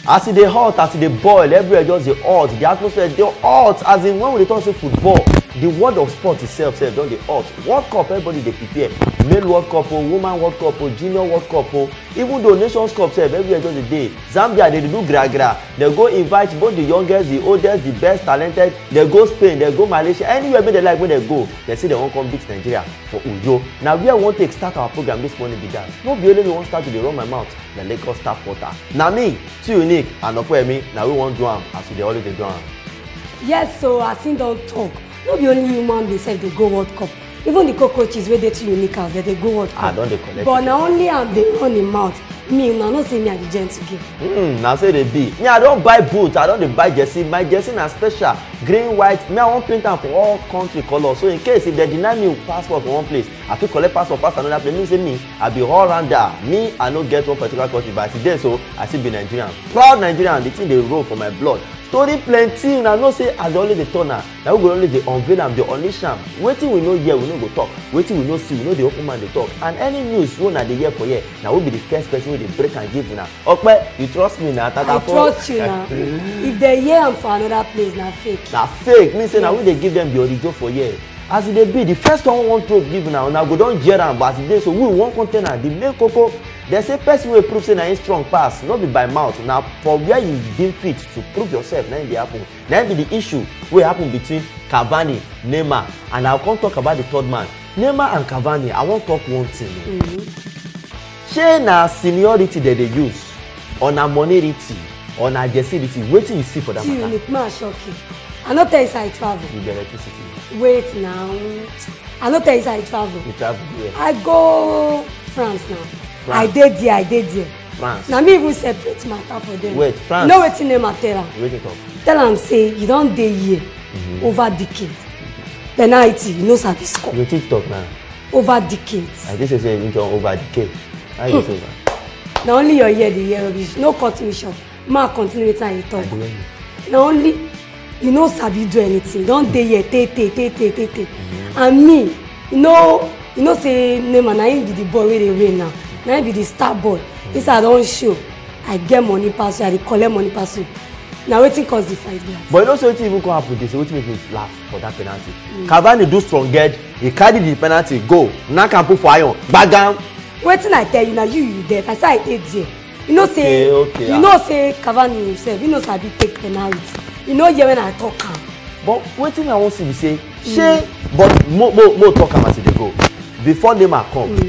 As e dey hot, as e dey boil, everywhere just dey hot. The atmosphere dey hot. As in when we dey talk say football, the world of sport itself don dey hot. World Cup, everybody dey prepare. Male World Cup, woman World Cup, junior World Cup. Even though Nations Cup sef, everywhere just dey dey. Zambia dey do gra-gra. They go invite both the youngest, the oldest, the best talented. They go Spain, they go Malaysia, anywhere wey they like, where they go. They say they wan come beat Nigeria for Uyo. Na where we wan take start our program this morning be that. No be only we wan start to dey run my mouth. The Lagos Tap Water. Na me, too unique, and Opeyemi, na we wan do am as we dey always dey do am. Yes, so as him don talk, no be only human being sef dey go World Cup. Even the cockroaches wey dey too unique as dem dey go World Cup. I don dey collect. But na only am dey run im mouth. Me, una know say me I be gentle girl. Na so dey be. Me, I don buy boot, I don dey buy jersey. My jersey na special, green, white. Me, I wan paint am for all country colour. So in case if they deny me passport for one place, I fit collect passport pass another place. Mean say me, I be all rounder. Me, I no get one particular country, but today so I still be Nigerian. Proud Nigerian. The thing dey roll for my blood. Story plenty. Una know say as always dey turn am, na we go always dey unveil am, dey unleash am. Wetin we no hear, we no go talk. Wetin we no see, we no dey open mouth dey talk. And any news wey una dey hear for here, na we be the first person wey dey break am give una. Ope, you trust me na? I trust you na. If they hear am for another place, na fake. Na fake. Mean say na we dey give them the original for here. As e dey be, the first one we wan throw give una go don hear am, but as e dey so we wan contain am. The main koko, they say person wey prove say na him strong pass, no be by mouth. Na for where you dey fit to prove yourself na im dey happen. Na be the issue wey happen between Cavani, Neymar, and I come talk about the third man. Neymar and Cavani, I wan talk one thing. Shey na seniority dem dey use, or na moneyity, or na jerseyity? Wetin you see for that matter? Unique man shock you. I no tell you say I travel. You be electricity. Wait now. I no tell you say I travel. You travel where? I go France now. France. I dey there. France. Na me even separate matter for them. Wait, France. You know wetin Neymar tell am? Wetin talk? Tell am say you don dey here over decade. Penalty, you no sabi score. Wetin talk now? Over decades. I just say you don over decade. How you say that? Na only your ear dey hear rubbish. No cut me short. Ma continue wetin I talk. Na only you no sabi do anything. You don dey here tey. And me, you know say Neymar na him be the boy wey dey reign now. Na him be the star boy. This I don show. I get money pass you, I dey collect money pass you. Na wetin cause the fight be that. But you know say wetin even come happen this, wetin make me laugh for that penalty. Cavani do strong head, he carry the penalty go, knack am put for iron, gbagam. Wetin I tell you na you there. I say I dey there. You know say you know say Cavani himself, you know sabi take penalty. You know hear when I talk am. But wetin I wan see be say, shey but mo talk am as e dey go. Before Neymar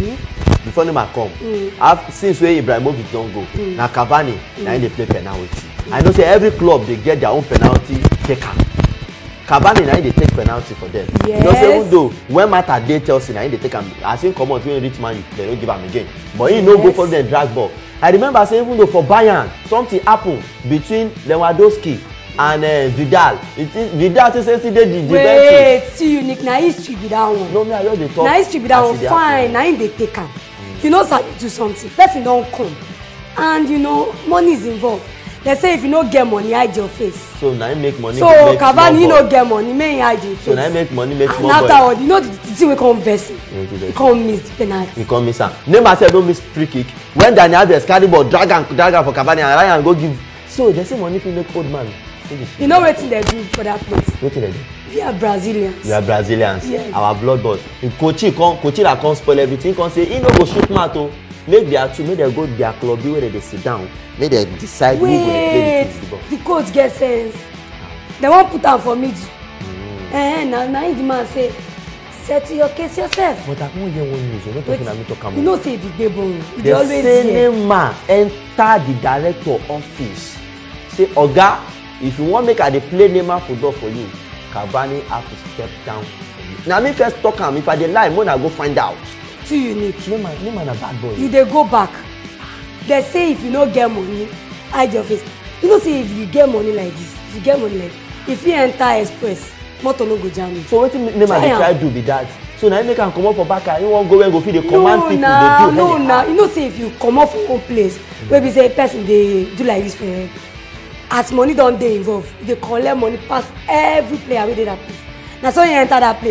come, since wey Ibrahimovic don go, na Cavani na him dey play penalty. I know say every club dey get their own penalty taker. Cavani na him dey take penalty for them. Yes. You know say even though when Mata dey Chelsea na him dey take am, as him comot when reach Man U, dem no give am again. But him no go follow dem drag ball. I remember say even though for Bayern something happen between Lewandowski and Vidal. Vidal say still dey the bench. Wait, too unique. Na history be that one. No, me I just dey talk. Na history be that one. Fine, na him dey take am. You know sabi do something. Person don come, and you know money is involved. They say if you no get money, hide your face. So na him make money. So Cavani no get money, make him hide him face. So na him make money, make small boy. And afterward, you know the thing wey come vex him. He come miss the penalty. He come miss am. Neymar sef don miss free kick. When Dani Alves carry ball drag am for Cavani and Ryan go give. So they say money fit make old man finish. You know wetin they do for that place? Wetin they do? We are Brazilians. We are Brazilians. Yes. Our blood boys. Kochi that come spoil everything. Come say he no go shoot mouth o. Make their two, make dem go their club where they sit down. Make dem decide who go dey play the football. The coach get sense. They wan put am for middle. Na him the man say settle your case yourself. But I come hear one news. You're not talking about me talk am. You know say the gbebo. You dey They always say hear. Neymar enter the director office. Say Oga, if you wan make I dey play Neymar football for you, Cavani have to step down for you. Na me first talk am. If I dey lie, mo na go find out. Too unique. Neymar na bad boy. You dey go back. They say if you no get money, hide your face. You know say if you get money like this, if you enter express, motor no go jam you. So wetin Neymar dey try do be that? So na him make am comot for back and he wan go where go fit dey command people dey do anyhow. No, you know say if you comot from one place wey be say person dey do like this for your head, as money don dey involved, you dey collect money pass every player wey dey that place. Na so you enter that place,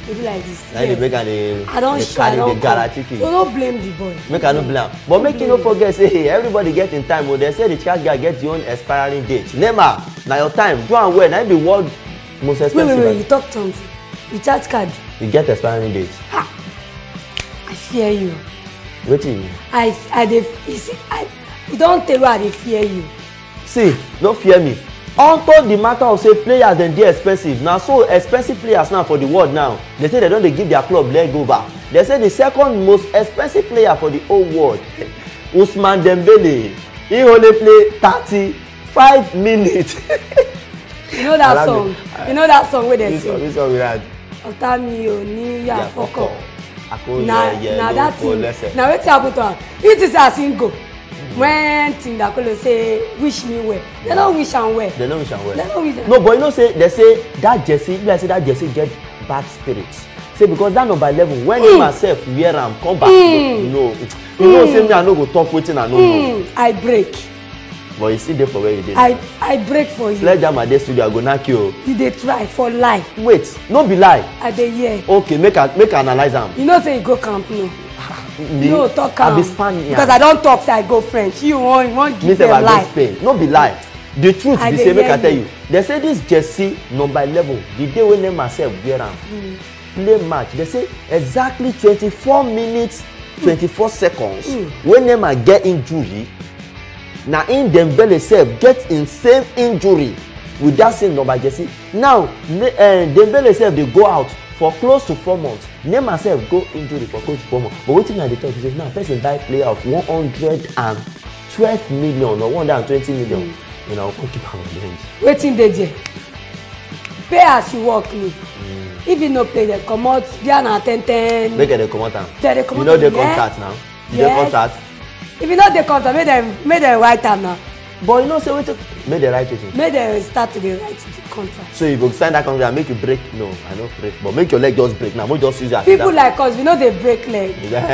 Maybe like this. Now they make I don't carry the gara chicken. So don't blame the boy. Make I no blame. But make you no forget, say hey, everybody get in time. They say the charge guy get your own expiring date. Neymar, now your time. Do and well. Now the world most expensive. Wait. You talk something. The charge card. You get expiring date. Ha! I fear you. Wetin? You don't tell why I fear you. See, no fear me. Unto the matter of say players dem dey expensive. Na so expensive players now for the world now. They say they don dey give their club leg over. They say the second most expensive player for the whole world, Ousmane Dembele, he only play 35 minutes. You know that song? You know that song wey dem sing? This song we had. Ọ̀tá mi ò ní yà fọ́kọ̀. Na that thing. Na wetin happen to am? It is as him go. When Tindakolo say wish me well, they don't wish am well. They don't wish am well. They don't wish am. No, but you know say they say that jersey, like say that jersey get bad spirits. Say because that number 11, when him myself wear am come back, you know say me I no go talk wetin I no know. I break. But you still there for where you dey. I break for you. Sledgehammer dey studio I go knack you. You dey try for lie. Wait, no be lie. I dey hear. Okay, make I analyze am. You know say you go camp no. Me, no talk am. I be Spaniard. Because I don talk say I go French. You wan give them lie. Me say I go Spain. No be lie. The truth be say make I tell you. They say this jersey number 11, the day when Neymar sef wear am, play match. They say exactly 24 minutes 24 seconds when Neymar get injury. Na in Dembele sef get in same injury with that same number jersey. Now Dembele sef dey go out for close to 4 months. Neymar sef go injury for close to 4 months. But wetin I dey talk be say now person buy player of 112 million or 120 million. You know, come keep am on bench. Wetin dey there? Pay as you work me. If you no pay dem comot there na 10. Make dem comot am. You know the contract now. You dey contract. If you no dey contract, make dem write am now. But you know say wetin make dem write wetin. Make dem start to dey write the contract. So you go sign that contract and make you break. No, I no break. But make your leg just break now. Make just use your. People like us, we no dey break leg.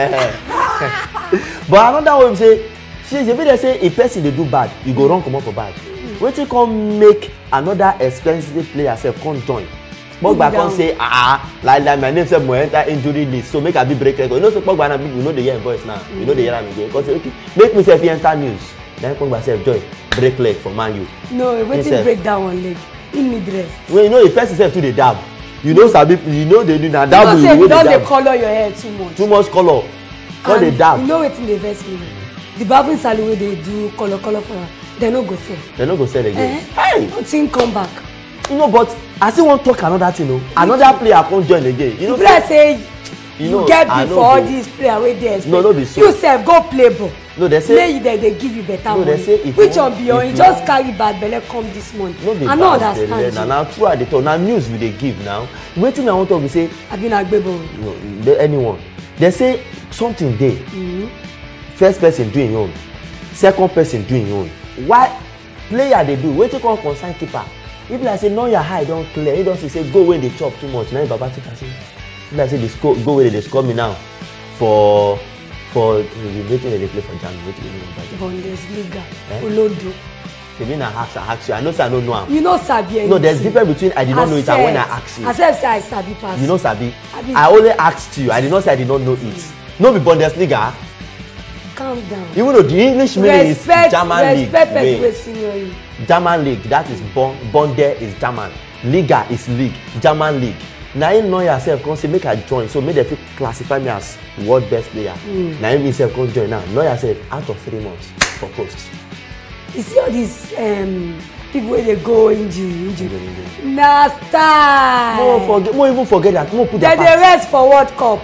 But another one be say, see, if they say a person dey do bad, you go run comot for bad. Wetin come make another expensive player sef come join? Pogba come say like my name sef mo enter injury list, so make I be break record. You know say Pogba na people, you know dey hear him voice now. You know dey hear am again. Come say okay, make me sef enter news. Then Pogba sef join break leg for Man U. No, wetin break that one leg? He need rest. Well, you know the person sef too dey dab. You know sabi, you know they do na dab. You know say you don dey colour your hair too much. Too much colour. Come dey dab. You know wetin dey vex me? The barbing salon wey dey do colour for am, they no go sell. They no go sell again. Hey, until come back. You know, but I still wan talk another thing o. Another player come join again. You know say you get before all these players wey dey expect. No be so. You sef go play ball. No, they say make they give you better money. They say if which one be your? You just carry bad belle come this month. No be I no understand you. Na true I dey talk. Na news we dey give now. Wetin I wan talk be say. Abi na gbebo. No, anyone. They say something dey. First person do im own. Second person do im own. Why player dey do? Wetin come concern keeper? If like say know your eye don clear, he don say go wey dey chop too much. Na Baba take am say. If like say the score go wey dey score me now for wetin dey play for Germany, wetin dey play for Bundesliga. Olodo. Shebi na ask you. I know say I no know am. You no sabi anything. No, there's difference between I did not know it and when I ask you. Accept say I sabi pass. You know sabi. I only asked you. I did not say I did not know it. No be Bundesliga. Calm down. Even though the English meaning is German league. Respect person wey senior you. German league, that is Bunde is German. Liga is league. German league. Na him know yourself come say make I join, so make dem fit classify me as world best player. Na him himself come join now. Know yourself out of 3 months for post. You see all these people wey dey go injury. Na style. Mo even forget that. Mo put that. Dem dey rest for World Cup.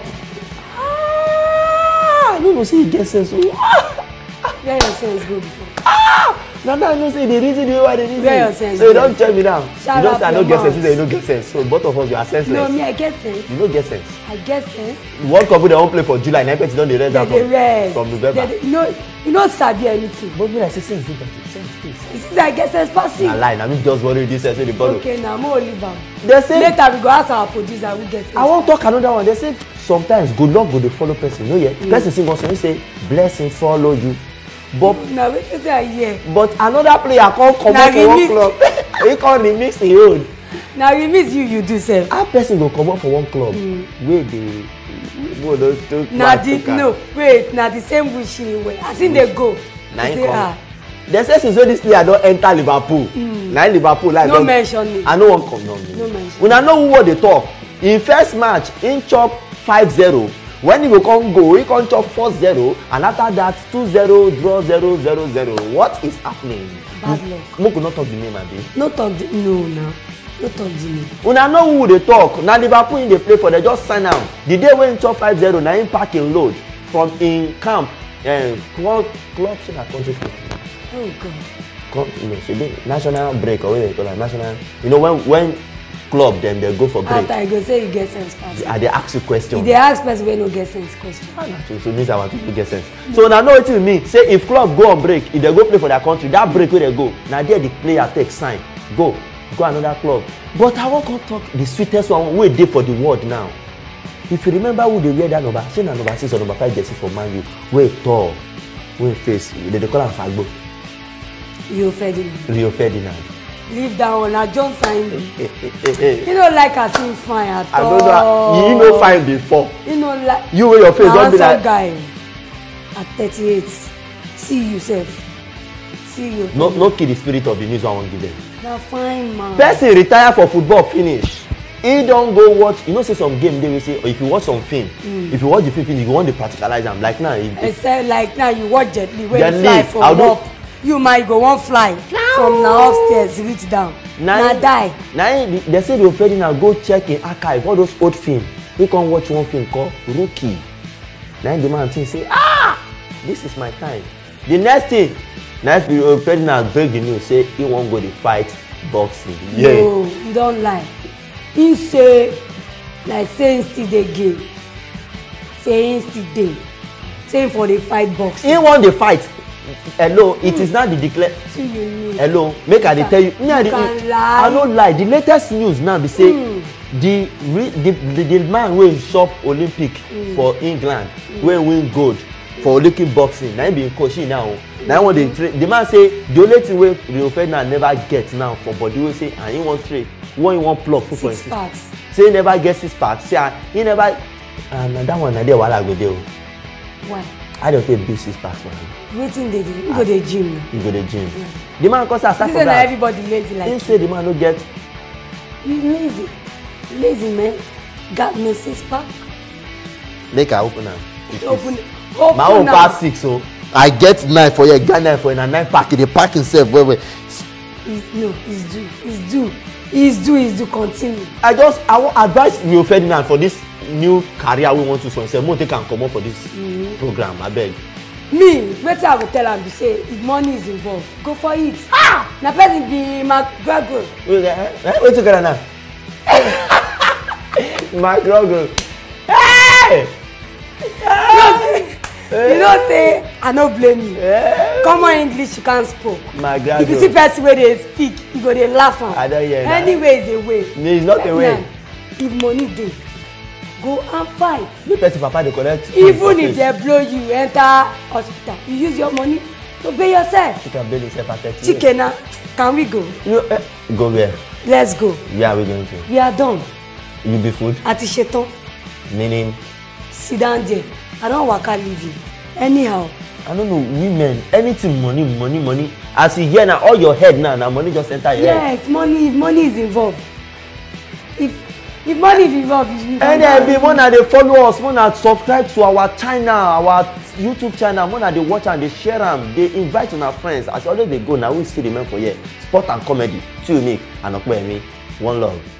No know say you get sense o. Where your sense go before? Now I know say the reason why they reason. Where your sense? So you don't tell me now. You don't say I no get sense. You say you no get sense. So both of us we are senseless. No, me I get sense. You no get sense. I get sense. World Cup they won't play for July. Now people don't dey rest from November. You no sabi anything. But me I say sense dey better. Sense dey. You see I get sense passing. Na lie. Na me just worry this sense wey dey borrow. Okay, now mo leave am. They say later we go ask our producer who get sense. I wan talk another one. They say sometimes good luck go dey follow person. No yet. Person sing one song say blessing follow you. But na wetin say I hear. But another player come comot for one club. He come remix him own. Now you miss you do sef. How person go comot for one club wey dey na the same bush way as in dey go. Na him come. Dem say since wey dis player don enter Liverpool. Na Liverpool like no mention me. I no wan come no mention. Una know who dey talk. In first match him chop 5-0. When he go come go, he come chop 4-0 and after that 2-0 draw 0-0-0. What is happening? Bad luck. Make we not talk the name abi. No talk the no talk the name. Una know who dey talk. Na Liverpool him dey play for, they just sign am. The day when he chop 5-0 na him pack him load from in camp. Club say na country club. Oh God. National break or what they call it, national. You know when club dem dey go for break. After I go say you get sense pass. I dey ask you question. You dey ask person wey no get sense question. So means I want to get sense. So na know wetin e mean say if club go on break, if they go play for their country, that break wey they go, na there the player take sign go another club. But I wan come talk the sweetest one wey dey for the world now. If you remember who dey wear that number, say na number 6 or number 5 jersey for Man U, wey tall, wey face, they dey call am Fagbo. Rio Ferdinand. Leave that one. I just signed him. You don't like as him fine at all. I don't know. You know fine before. You don't like. You with your face don't be like. Guy at 38. See yourself. See you. No kill the spirit of the news I want to give them. Na fine man. Person retire for football finish. He don't go watch. You know, say some game they will say, or if you watch some film, if you watch the film finish, you want to practicalize them. Like now. Except like now you watch Jet Li when you fly from up. You might go one fly from now upstairs reach down. Now die. Now they say the Ferdinand go check in archive all those old films. He can watch one film called Rookie. Now the man think say, this is my time. The next thing, now Ferdinand break the news say he won't go to fight boxing. No, you don't lie. He say like saying still the game. Saying still dey. Saying for the fight boxing. He want the fight. Hello, it is not the declare. Hello, make I tell you. I don't lie. The latest news now be say the man wey shop Olympic for England, wey win gold for Olympic boxing, na him be coach now. Now when they train, the man say the only thing wey Rio Ferdinand never get now for body wey say and he wan train, he wan plug 2.6 packs. Say he never get 6 packs. Say he never, and that one na there wahala go dey. Why? I don't take big 6 packs man. Wetin dey do? You go dey gym. You go dey gym. Yeah. The man cause I start from that. Everybody lazy like. He say the man no get. You lazy man. Got no 6 pack. Make I open am. Open. My own pass 6 so. I get 9 for you, get 9 for you, and 9 pack. He pack himself well. No, he's due. Continue. I want advise Rio Ferdinand for this new career we want to succeed. Mo take am comot for this program. I beg. Me, wetin I go tell am be say if money is involved, go for it. Na person be McGregor. Wetin get now? McGregor. Hey! You know say I no blame you. Common English you can't speak. McGregor. If you see person wey dey speak, you go dey laugh am. I don hear that. Anyway, it's a way. No, it's not a way. If money dey, go and fight. Make person papa dey collect. Even if they blow you enter hospital, you use your money to pay yourself. You can bail yourself at 30 Chicken na, can we go? Go where? Let's go. Where are we going to? We are done. You be food? Àti ṣetán. Meaning? Sit down there. I don't waka leave you. Anyhow. I don't know, women, anything money. As you hear now, all your head now money just enter your head. Yes, money. If money is involved. If money is involved, and everyone they follow us, one subscribe to our channel, our YouTube channel, one they watch and they share them, they invite on our friends. As always they go now, we still remain for here. Sport and comedy, too unique, and me. One love.